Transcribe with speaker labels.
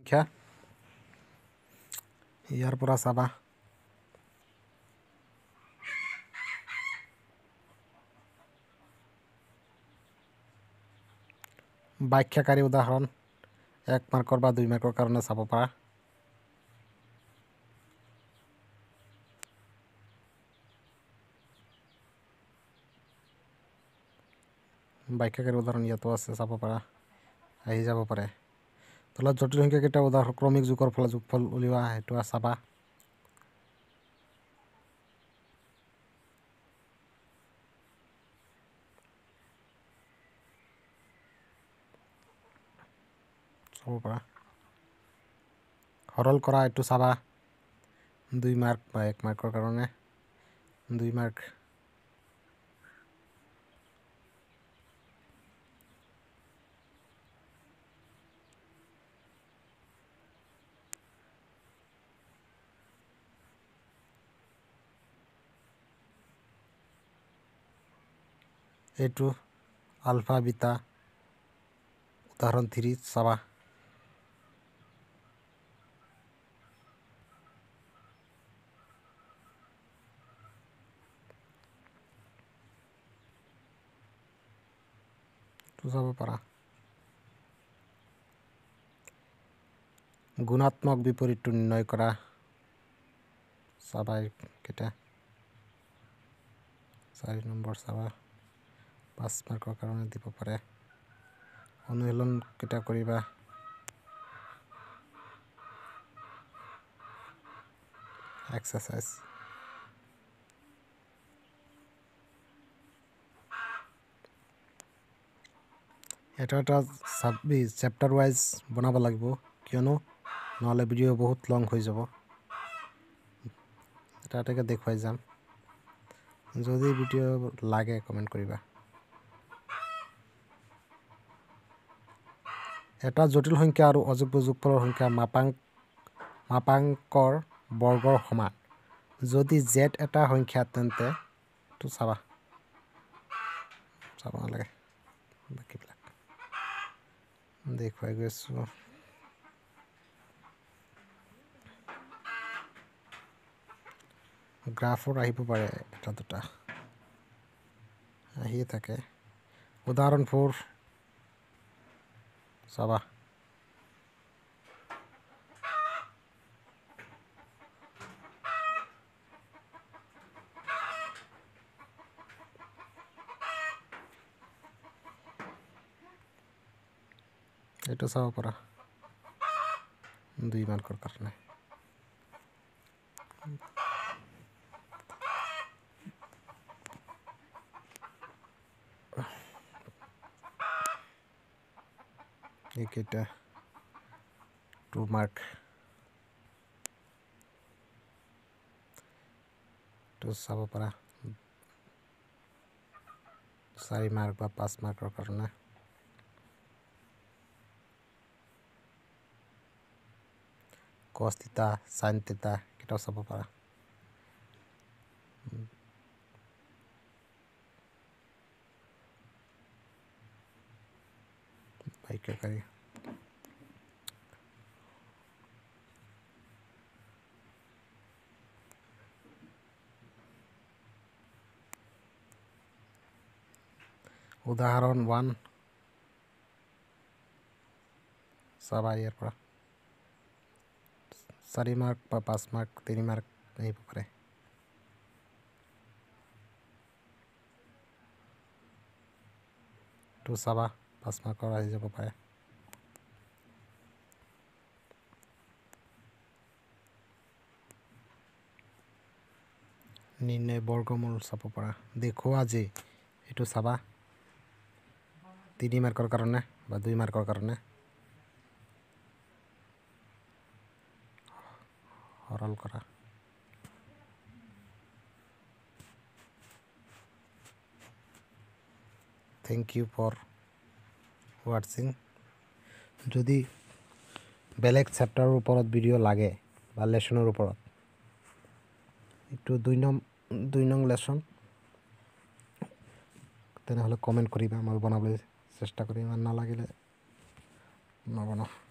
Speaker 1: সংখ্যা ইয়াৰ পৰা চাবা ব্যাখ্যাকাৰী উদাহৰণ 1 মাৰ্কৰ বা 2 মাৰ্কৰ কাৰণে চাব পাৰা ব্যাখ্যাকাৰী উদাহৰণ ইয়াতো আছে চাব পাৰা আহি যাব পাৰে তলত জটিল সংখ্যা কেইটা উদাহৰণ ক্ৰমিক যোগৰ ফলত যোগফল উলিওৱা হেতু চাবা চাব পাৰা সৰল কৰা এটো চাবা 2 মাৰ্ক বা 1 মাৰ্কৰ কাৰণে 2 মাৰ্ক এটো আলফা বিটা উদাহৰণ 3 চাবা যাব পাৰা গুণাত্মক বিপৰীতটো নিৰ্ণয় কৰা চাবা কেটা 4 নম্বৰ চাবা 5 মাৰ্কৰ কাৰণে দিব পাৰে অনুশীলন কেটা কৰিবা এক্সাৰসাইজ এটা চেপ্টাৰ ওয়াইজ বনাব লাগিব কিয়নো নহলে ভিডিও বহুত লং হৈ যাব এটাকে দেখুৱাই যাম যদি ভিডিও লাগে কমেন্ট কৰিবা এটা জটিল সংখ্যা আৰু অযুগ্ম যোগফলৰ সংখ্যা মাপাঙ্কৰ বৰ্গৰ সমান যদি z এটা সংখ্যা তেন্তে তো চাবা লাগে বাকিবিলাক দেখুৱাই গৈছো গ্ৰাফৰ আহিব পাৰে এটা দুটা আহি থাকে উদাহৰণ 4 চাবা এটো চাব পাৰা 2 মাৰ্কৰ কাৰণে এইকেইটা 2 মাৰ্ক তো চাব পাৰা 4 মাৰ্ক বা 5 মাৰ্কৰ কাৰণে cos থিটা sin থিটা কেটা চাব পাৰা ব্যাখ্যাকাৰী উদাহৰণ 1 চাবা ইয়াৰ পৰা 4 মাৰ্ক বা 5 মাৰ্ক 3 মাৰ্ক আহিব পাৰে তো চাবা 5 মাৰ্কৰ আহি যাব পাৰে নিৰ্ণয় বৰ্গমূল চাব পাৰা দেখুৱা যে এটো চাবা 3 মাৰ্কৰ কাৰণে বা 2 মাৰ্কৰ কাৰণে সৰল কৰা থ্যাংক ইউ ফর ওয়াচিং যদি বেলেগ চেপ্টাৰৰ ওপৰত ভিডিও লাগে বা লেসনৰ ওপৰত একটু 2 নং লেসন তেনেহলে কমেন্ট কৰিবা মই বনাবলৈ চেষ্টা কৰিম আর না লাগিলে নবনাও